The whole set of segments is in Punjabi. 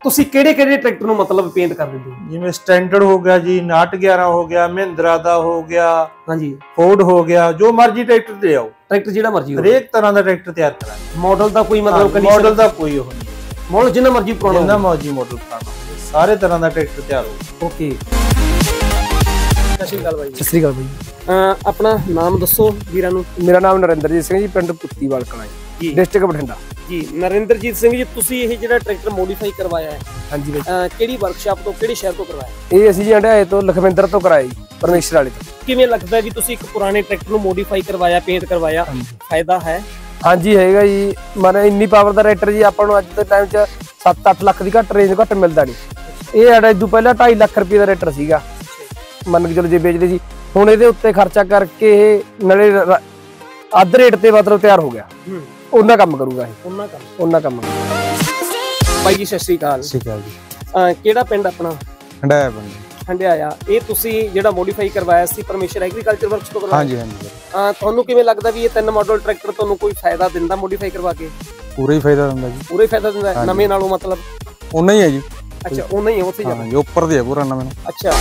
ਤੁਸੀਂ ਕਿਹੜੇ ट्रैक्टर ਨੂੰ मतलब पेंट कर ਦਿੰਦੇ ਹੋ? ਜਿਵੇਂ ਸਟੈਂਡਰਡ ਹੋ ਗਿਆ ਜੀ, 911 ਹੋ ਗਿਆ, ਮਹਿੰਦਰਾ ਦਾ ਹੋ ਗਿਆ, ਹਾਂਜੀ ਫੋਰਡ ਹੋ ਗਿਆ, ਜੋ ਮਰਜ਼ੀ ਟਰੈਕਟਰ ਤੇ ਆਓ, ट्रैक्टर ਜਿਹੜਾ ਮਰਜ਼ੀ ਹੋ, ਹਰੇਕ ਤਰ੍ਹਾਂ ਦਾ ਟਰੈਕਟਰ ਤਿਆਰ ਕਰਾਂਗੇ। ਮਾਡਲ ਦਾ ਕੋਈ मतलब ਮਾਡਲ ਦਾ ਕੋਈ ਉਹ ਨਹੀਂ, ਮਾਡਲ ਜਿੰਨਾ ਮਰਜ਼ੀ ਪੁਰਾਣਾ, ਜਿੰਨਾ ਮਰਜ਼ੀ ਮਾਡਲ ਪੁਰਾਣਾ, ਸਾਰੇ ਤਰ੍ਹਾਂ ਦਾ ਟਰੈਕਟਰ ਤਿਆਰ ਹੋ। ਓਕੇ, ਸਤਿ ਸ਼੍ਰੀ ਅਕਾਲ ਬਾਈ। ਸਤਿ ਸ਼੍ਰੀ ਅਕਾਲ ਬਾਈ। ਆਪਣਾ ਨਾਮ ਦੱਸੋ ਵੀਰਾਂ ਨੂੰ। ਮੇਰਾ ਨਾਮ ਨਰਿੰਦਰਜੀਤ ਸਿੰਘ ਜੀ, ਪਿੰਡ ਪੁੱਤੀਵਾਲ ਕਲਾਂ ਜੀ, ਡਿਸਟ੍ਰਿਕਟ ਬਠਿੰਡਾ ਜੀ। ਨਰਿੰਦਰਜੀਤ ਸਿੰਘ ਜੀ, ਤੁਸੀਂ ਇਹ ਜਿਹੜਾ ਟਰੈਕਟਰ ਮੋਡੀਫਾਈ ਕਰਵਾਇਆ ਹੈ, ਹਾਂਜੀ ਬਾਈ, ਕਿਹੜੀ ਵਰਕਸ਼ਾਪ ਤੋਂ, ਕਿਹੜੇ ਸ਼ਹਿਰ ਤੋਂ ਕਰਵਾਇਆ? ਇਹ ਅਸੀਂ ਜੀ ਹੰਡਿਆਏ ਤੋਂ, ਲਖਵਿੰਦਰ ਤੋਂ ਕਰਾਇਆ ਜੀ, ਪਰਮੇਸ਼ਰ ਵਾਲੇ ਤੋਂ। ਕਿਵੇਂ ਲੱਗਦਾ ਵੀ ਤੁਸੀਂ ਇੱਕ ਪੁਰਾਣੇ ਟਰੈਕਟਰ ਨੂੰ ਮੋਡੀਫਾਈ ਕਰਵਾਇਆ, ਪੇਂਟ ਕਰਵਾਇਆ, ਫਾਇਦਾ ਹੈ? ਹਾਂਜੀ ਹੈਗਾ ਜੀ, ਮਾਨੇ ਇੰਨੀ ਪਾਵਰ ਦਾ ਟਰੈਕਟਰ ਜੀ ਆਪਾਂ ਨੂੰ ਅੱਜ ਦੇ ਟਾਈਮ 'ਚ 7-8 ਲੱਖ ਦੀ ਘੱਟ ਰੇਂਜ ਘੱਟ ਮਿਲਦਾ ਨਹੀਂ। ਇਹ ਸਾਡਾ ਇਦੋਂ ਪਹਿਲਾਂ 2.5 ਲੱਖ ਰੁਪਏ ਦਾ ਟਰੈਕਟਰ ਸੀਗਾ, ਮੰਨ ਕੇ ਚਲੋ ਜੇ ਵੇਚਦੇ ਸੀ। ਹੁਣ ਇਹਦੇ ਉੱਤੇ ਖਰਚਾ ਕਰਕੇ ਇਹ ਨਾਲੇ ਅੱਧ ਰੇਟ ਤੇ ਮਤਲਬ ਤਿਆਰ ਹੋ ਗਿਆ, ਉਹਨਾਂ ਕੰਮ ਕਰੂਗਾ ਇਹ, ਉਹਨਾਂ ਕੰਮ ਬਾਈ ਜੀ। ਸਤਿ ਸ਼੍ਰੀ ਅਕਾਲ। ਸਤਿ ਸ਼੍ਰੀ ਅਕਾਲ ਜੀ। ਕਿਹੜਾ ਪਿੰਡ ਆਪਣਾ? ਹੰਡਾਇਆ ਪਿੰਡ। ਹੰਡਿਆਇਆ। ਇਹ ਤੁਸੀਂ ਜਿਹੜਾ ਮੋਡੀਫਾਈ ਕਰਵਾਇਆ ਸੀ ਪਰਮੇਸ਼ਰ ਐਗਰੀਕਲਚਰ ਵਰਕਸ ਤੋਂ ਕਰਵਾਇਆ? ਹਾਂਜੀ ਹਾਂਜੀ। ਤੁਹਾਨੂੰ ਕਿਵੇਂ ਲੱਗਦਾ ਵੀ ਇਹ 3 ਮਾਡਲ ਟਰੈਕਟਰ ਤੁਹਾਨੂੰ ਕੋਈ ਫਾਇਦਾ ਦਿੰਦਾ ਮੋਡੀਫਾਈ ਕਰਵਾ ਕੇ? ਪੂਰਾ ਹੀ ਫਾਇਦਾ ਦਿੰਦਾ ਜੀ, ਪੂਰਾ ਹੀ ਫਾਇਦਾ ਦਿੰਦਾ ਨਵੇਂ ਨਾਲੋਂ, ਮਤਲਬ ਉਨਾ ਹੀ ਹੈ ਜੀ। ਅੱਛਾ, ਉਨਾ ਹੀ ਹੈ, ਉੱਥੇ ਜੀ ਉੱਪਰ ਦੇ ਹੈ ਪੂਰਾ ਨਵੇਂ ਨੂੰ। ਅੱਛਾ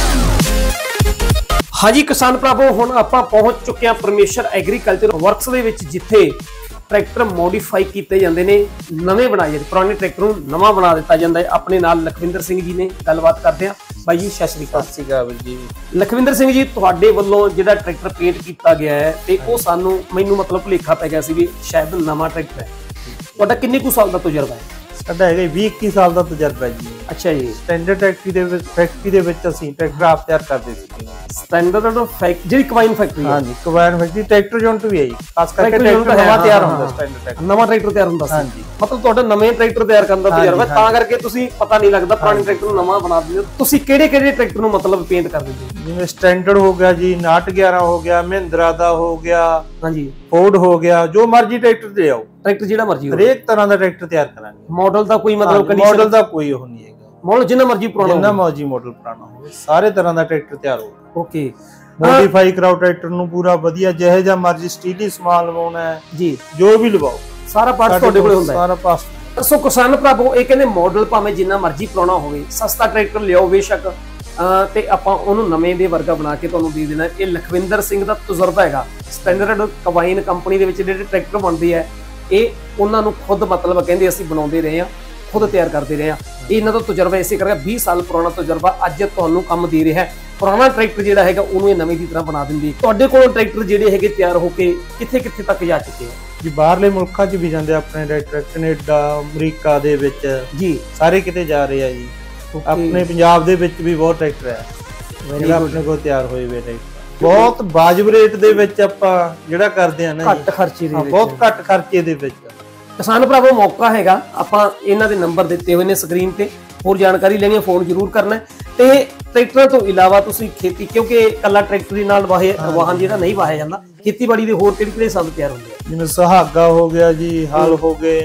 ਹਾਂਜੀ ਕਿਸਾਨ ਭਰਾਵੋ, ਹੁਣ ਆਪਾਂ ਪਹੁੰਚ ਚੁੱਕੇ ਹਾਂ ਪਰਮੇਸ਼ਰ ਐਗਰੀਕਲਚਰ ਵਰਕਸ ਦੇ ਵਿੱਚ, ਜਿੱਥੇ ਟਰੈਕਟਰ ਮੋਡੀਫਾਈ ਕੀਤੇ ਜਾਂਦੇ ਨੇ, ਨਵੇਂ ਬਣਾਏ ਜਾਂਦੇ, ਪੁਰਾਣੇ ਟਰੈਕਟਰ ਨੂੰ ਨਵਾਂ ਬਣਾ ਦਿੱਤਾ ਜਾਂਦਾ ਹੈ। ਆਪਣੇ ਨਾਲ ਲਖਵਿੰਦਰ ਸਿੰਘ ਜੀ ਨੇ, ਗੱਲਬਾਤ ਕਰਦੇ ਆ। ਬਾਈ ਜੀ ਸਤਿ ਸ਼੍ਰੀ ਅਕਾਲ। ਸਤਿ ਸ਼੍ਰੀ ਅਕਾਲ ਜੀ। ਲਖਵਿੰਦਰ ਸਿੰਘ ਜੀ, ਤੁਹਾਡੇ ਵੱਲੋਂ ਜਿਹੜਾ ਟਰੈਕਟਰ ਪੇਂਟ ਕੀਤਾ ਗਿਆ ਹੈ, ਤੇ ਉਹ ਮੈਨੂੰ ਮਤਲਬ ਭੁਲੇਖਾ ਪੈ ਗਿਆ ਸੀ ਵੀ ਸ਼ਾਇਦ ਨਵਾਂ ਟਰੈਕਟਰ ਹੈ। ਤੁਹਾਡਾ ਕਿੰਨੇ ਕੁ ਸਾਲ ਦਾ ਤਜਰਬਾ ਹੈ? ਸਾਡਾ ਹੈਗਾ 20-21 ਸਾਲ ਦਾ ਤਜਰਬਾ ਜੀ। ਅੱਛਾ ਜੀ। ਸਟੈਂਡਰਡ ਫੈਕਟਰੀ ਦੇ ਵਿੱਚ ਅਸੀਂ ਟਰੈਕਟਰ ਆਪ ਤਿਆਰ ਕਰਦੇ ਸੀ। ਸਟੈਂਡਰਡ ਫੈਕਟਰੀ ਜਿਹੜੀ ਕੰਬਾਈਨ ਫੈਕਟਰੀ ਹੈ? ਹਾਂਜੀ, ਕੰਬਾਈਨ ਫੈਕਟਰੀ। ਟਰੈਕਟਰ ਯੂਨਿਟ ਵੀ ਹੈ ਜੀ, ਖਾਸ ਕਰਕੇ ਟਰੈਕਟਰ ਨਵਾਂ ਤਿਆਰ ਹੁੰਦਾ, ਸਟੈਂਡਰਡ ਟਰੈਕਟਰ ਨਵਾਂ ਟਰੈਕਟਰ ਤਿਆਰ ਹੁੰਦਾ ਸੀ। ਹਾਂਜੀ, ਮਤਲਬ ਤੁਹਾਡਾ ਨਵੇਂ ਟਰੈਕਟਰ ਤਿਆਰ ਕਰਨ ਦਾ ਤਜਰਬਾ, ਤਾਂ ਕਰਕੇ ਤੁਸੀਂ ਪਤਾ ਨਹੀਂ ਲੱਗਦਾ ਪੁਰਾਣੇ ਟਰੈਕਟਰ ਨੂੰ ਨਵਾਂ ਬਣਾ ਦਿੰਦੇ ਹੋ। ਤੁਸੀਂ ਕਿਹੜੇ ਟਰੈਕਟਰ ਨੂੰ ਮਤਲਬ ਪੇਂਟ ਕਰ ਦਿੰਦੇ ਹੋ? ਜਿਵੇਂ ਸਟੈਂਡਰਡ ਹੋ ਗਿਆ ਜੀ, 911 ਹੋ ਗਿਆ, ਮਹਿੰਦਰਾ ਦਾ ਹੋ ਗਿਆ, ਹਾਂਜੀ, ਫੋਰਡ ਹੋ ਗਿਆ, ਜੋ ਮਰਜ਼ੀ ਟਰੈਕਟਰ ਤੇ ਆਓ, ਟਰੈਕਟਰ ਜਿਹੜਾ ਮਰਜ਼ੀ, ਹਰੇਕ ਤਰ੍ਹਾਂ ਦਾ ਟਰੈਕਟਰ ਤਿਆਰ ਕਰਾਂਗੇ। ਮਾਡਲ ਦਾ ਕੋਈ ਮਤਲਬ ਮਾਡਲ ਦਾ ਕੋਈ ਉਹ ਨਹੀਂ ਹੈਗਾ, ਮਾਡਲ ਜਿੰਨਾ ਮਰਜ਼ੀ ਪੁਰਾਣਾ, ਜਿੰਨਾ ਮਰਜ਼ੀ ਮਾਡਲ ਪੁਰਾਣਾ ਹੋਵੇ, ਸਾਰੇ ਤਰ੍ਹਾਂ ਦਾ ਟਰੈਕਟਰ ਤਿਆਰ ਹੋਊਗਾ। ਓਕੇ, ਮੋਡੀਫਾਈ ਕਰਾਓ ਟਰੈਕਟਰ ਨੂੰ ਪੂਰਾ ਵਧੀਆ, ਜਿਹੇ ਜਾਂ ਮਰਜ਼ੀ ਸਟੀਲੀ ਸਮਾਨ ਲਵਾਉਣਾ ਹੈ ਜੀ, ਜੋ ਵੀ ਲਵਾਓ, ਸਾਰਾ ਪਾਰਟ ਤੁਹਾਡੇ ਕੋਲ ਹੁੰਦਾ ਹੈ, ਸਾਰਾ ਪਾਸ। ਸੋ ਕਿਸਾਨ ਭਰਾਵੋ, ਇਹ ਕਹਿੰਦੇ ਮਾਡਲ ਭਾਵੇਂ ਜਿੰਨਾ ਮਰਜ਼ੀ ਪੁਰਾਣਾ ਹੋਵੇ, ਸਸਤਾ ਟਰੈਕਟਰ ਲਿਆਓ ਬੇਸ਼ੱਕ, ਤੇ ਆਪਾਂ ਉਹਨੂੰ ਨਵੇਂ ਦੇ ਵਰਗਾ ਬਣਾ ਕੇ ਤੁਹਾਨੂੰ ਦੇ ਦੇਣਾ। ਇਹ ਲਖਵਿੰਦਰ ਸਿੰਘ ਦਾ ਤਜਰਬਾ ਹੈਗਾ। ਸਟੈਂਡਰਡ ਕੰਬਾਈਨ ਕੰਪਨੀ ਦੇ ਵਿੱਚ ਜਿਹੜੇ ਟਰੈਕਟਰ ਬਣਦੇ ਆ, ਇਹ ਉਹਨਾਂ ਨੂੰ ਖੁਦ ਮਤਲਬ ਕਹਿੰਦੇ ਅਸੀਂ ਬਣਾਉਂਦੇ ਰਹੇ ਹਾਂ, ਖੁਦ ਤਿਆਰ ਕਰਦੇ ਰਹੇ ਹਾਂ। ਇਹਨਾਂ ਦਾ ਤਜਰਬਾ ਇਸੇ ਕਰਕੇ 20 ਸਾਲ ਪੁਰਾਣਾ ਤਜਰਬਾ ਅੱਜ ਤੁਹਾਨੂੰ ਕੰਮ ਦੇ ਰਿਹਾ ਹੈ। ਪੁਰਾਣਾ ਟਰੈਕਟਰ ਜਿਹੜਾ ਹੈਗਾ ਉਹਨੂੰ ਇਹ ਨਵੇਂ ਦੀ ਤਰ੍ਹਾਂ ਬਣਾ ਦਿੰਦੀ। ਤੁਹਾਡੇ ਕੋਲ ਟਰੈਕਟਰ ਜਿਹੜੇ ਹੈਗੇ ਤਿਆਰ ਹੋ ਕੇ ਕਿੱਥੇ ਤੱਕ ਜਾ ਚੁੱਕੇ ਆ ਜੀ? ਬਾਹਰਲੇ ਮੁਲਕਾਂ 'ਚ ਵੀ ਜਾਂਦੇ ਆਪਣੇ ਟਰੈਕਟਰ, ਕੈਨੇਡਾ, ਅਮਰੀਕਾ ਦੇ ਵਿੱਚ ਜੀ, ਸਾਰੇ ਕਿਤੇ ਜਾ ਰਹੇ ਆ ਜੀ। ਆਪਣੇ ਪੰਜਾਬ ਦੇ ਵਿੱਚ ਵੀ ਬਹੁਤ ਟਰੈਕਟਰ ਹੈ ਜਿਹੜਾ ਆਪਣੇ ਕੋਲ ਤਿਆਰ ਹੋਏ ਹੋਏ ਟਰੈਕਟਰ, ਬਹੁਤ ਵਾਜਬ ਰੇਟ ਦੇ ਵਿੱਚ ਆਪਾਂ ਜਿਹੜਾ ਕਰਦੇ ਆ ਨਾ, ਘੱਟ ਖਰਚੇ ਦੇ ਵਿੱਚ, ਬਹੁਤ ਘੱਟ ਖਰਚੇ ਦੇ ਵਿੱਚ। ਕਿਸਾਨ ਭਰਾਵੋ, ਮੌਕਾ ਹੈਗਾ, ਆਪਾਂ ਇਹਨਾਂ ਦੇ ਨੰਬਰ ਦਿੱਤੇ ਹੋਏ ਨੇ ਸਕਰੀਨ ਤੇ, ਹੋਰ ਜਾਣਕਾਰੀ ਲੈਣੀ ਹੈ ਫੋਨ ਜ਼ਰੂਰ ਕਰਨਾ। ਤੇ ਟਰੈਕਟਰਾਂ ਤੋਂ ਇਲਾਵਾ ਤੁਸੀਂ ਖੇਤੀ, ਕਿਉਂਕਿ ਇਕੱਲਾ ਟਰੈਕਟਰ ਦੇ ਨਾਲ ਵਾਹਨ ਜਿਹੜਾ ਨਹੀਂ ਵਾਹਿਆ ਜਾਂਦਾ, ਖੇਤੀਬਾੜੀ ਦੇ ਹੋਰ ਕਿਹੜੇ ਸੰਦ ਤਿਆਰ ਹੁੰਦੇ ਆ? ਜਿਵੇਂ ਸੁਹਾਗਾ ਹੋ ਗਿਆ ਜੀ, ਹਲ ਹੋ ਗਏ,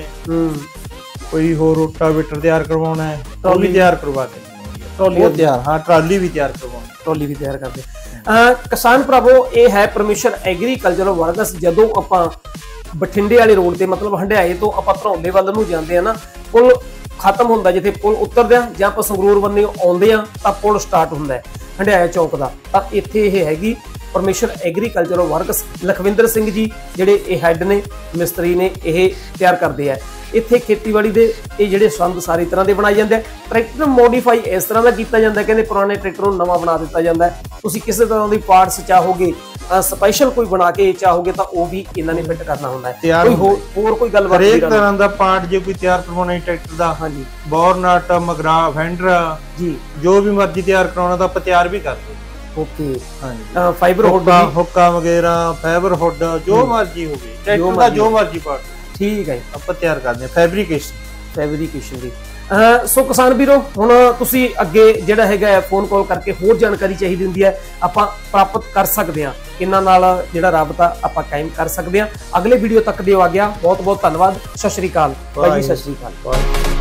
ਕੋਈ ਹੋਰ ਰੋਟਾਵੇਟਰ ਤਿਆਰ ਕਰਵਾਉਣਾ ਹੈ, ਟਰਾਲੀ ਤਿਆਰ ਕਰਵਾ ਕੇ, ਟਰਾਲੀ ਤਿਆਰ, ਹਾਂ ਟਰਾਲੀ ਵੀ ਤਿਆਰ ਕਰਵਾਉਣੀ, ਟਰਾਲੀ ਵੀ ਤਿਆਰ ਕਰਦੇ। ਕਿਸਾਨ ਭਰਾਵੋ, ਇਹ ਹੈ ਪਰਮੇਸ਼ਰ ਐਗਰੀਕਲਚਰ ਵਰਕਸ। ਜਦੋਂ ਆਪਾਂ ਬਠਿੰਡੇ ਵਾਲੇ ਰੋਡ ਤੇ, ਮਤਲਬ ਹੰਡਿਆਏ ਤੋਂ ਆਪਾਂ ਧਰੌਲੇ ਵੱਲ ਨੂੰ ਜਾਂਦੇ ਆ ਨਾ, ਪੁਲ ਖਤਮ ਹੁੰਦਾ, ਜਿੱਥੇ ਪੁਲ ਉਤਰਦੇ ਆ ਜਾਂ ਆਪਾਂ ਸੰਗਰੂਰ ਬੰਨੇ ਆਉਂਦੇ ਆ ਤਾਂ ਪੁਲ ਸਟਾਰਟ ਹੁੰਦਾ ਹੈ ਹੰਡਿਆਏ ਚੌਕ ਦਾ, ਤਾਂ ਇੱਥੇ ਇਹ ਹੈਗੀ ਪਰਮੇਸ਼ਰ ਐਗਰੀਕਲਚਰ ਵਰਕਸ। ਲਖਵਿੰਦਰ ਸਿੰਘ ਜੀ ਜਿਹੜੇ ਇਹ ਹੈੱਡ ਨੇ, ਮਿਸਤਰੀ ਨੇ, ਇਹ ਤਿਆਰ ਕਰਦੇ ਆ। ਇੱਥੇ ਖੇਤੀਬਾੜੀ ਦੇ ਇਹ ਜਿਹੜੇ ਸੰਦ ਸਾਰੀ ਤਰ੍ਹਾਂ ਦੇ ਬਣਾਏ ਜਾਂਦੇ ਆ। ਟਰੈਕਟਰ ਮੋਡੀਫਾਈ ਇਸ ਤਰ੍ਹਾਂ ਦਾ ਕੀਤਾ ਜਾਂਦਾ, ਕਹਿੰਦੇ ਪੁਰਾਣੇ ਟਰੈਕਟਰ ਨੂੰ ਨਵਾਂ ਬਣਾ ਦਿੱਤਾ ਜਾਂਦਾ। ਤੁਸੀਂ ਕਿਸੇ ਤਰ੍ਹਾਂ ਦੀ ਪਾਰਟਸ ਚਾਹੋਗੇ, ਸਪੈਸ਼ਲ ਕੋਈ ਬਣਾ ਕੇ ਚਾਹੋਗੇ, ਤਾਂ ਉਹ ਵੀ ਇਹਨਾਂ ਨੇ ਫਿੱਟ ਕਰਨਾ ਹੁੰਦਾ ਹੈ। ਕੋਈ ਹੋਰ ਕੋਈ ਗੱਲਬਾਤ? ਹਰੇਕ ਤਰ੍ਹਾਂ ਦਾ ਪਾਰਟ ਜੇ ਕੋਈ ਤਿਆਰ ਕਰਵਾਉਣਾ ਹੈ ਟਰੈਕਟਰ ਦਾ, ਹਾਂਜੀ, ਬੋਰਨਟ, ਮਗਰਾ, ਫੈਂਡਰ ਜੀ, ਜੋ ਵੀ ਮਰਜ਼ੀ ਤਿਆਰ ਕਰਾਉਣਾ ਤਾਂ ਆਪਾਂ ਤਿਆਰ ਵੀ ਕਰਦੇ। ਓਕੇ, ਹਾਂਜੀ, ਫਾਈਬਰ ਹੁੱਡ, ਹੁੱਕਾ ਵਗੈਰਾ, ਫਾਈਬਰ ਹੁੱਡ, ਜੋ ਮਰਜ਼ੀ ਹੋਵੇ ਟਰੈਕਟਰ ਦਾ, ਜੋ ਮਰਜ਼ੀ ਪਾਰਟ, ਠੀਕ ਹੈ, ਆਪਾਂ ਤਿਆਰ ਕਰਦੇ ਹਾਂ। ਫੈਬਰੀਕੇਸ਼ਨ ਦੀ। ਸੋ ਕਿਸਾਨ ਵੀਰੋ, ਹੁਣ ਤੁਸੀਂ ਅੱਗੇ ਜਿਹੜਾ ਹੈਗਾ ਫੋਨ ਕਾਲ ਕਰਕੇ ਹੋਰ ਜਾਣਕਾਰੀ ਚਾਹੀਦੀ ਹੁੰਦੀ ਹੈ, ਆਪਾਂ ਪ੍ਰਾਪਤ ਕਰ ਸਕਦੇ ਹਾਂ। ਇਹਨਾਂ ਨਾਲ ਜਿਹੜਾ ਰਾਬਤਾ ਆਪਾਂ ਕਾਇਮ ਕਰ ਸਕਦੇ ਹਾਂ। ਅਗਲੇ ਵੀਡੀਓ ਤੱਕ ਦਿਓ ਆ ਗਿਆ। ਬਹੁਤ ਬਹੁਤ ਧੰਨਵਾਦ। ਸਤਿ ਸ਼੍ਰੀ ਅਕਾਲ ਬਾਈ ਜੀ, ਸਤਿ ਸ਼੍ਰੀ ਅਕਾਲ।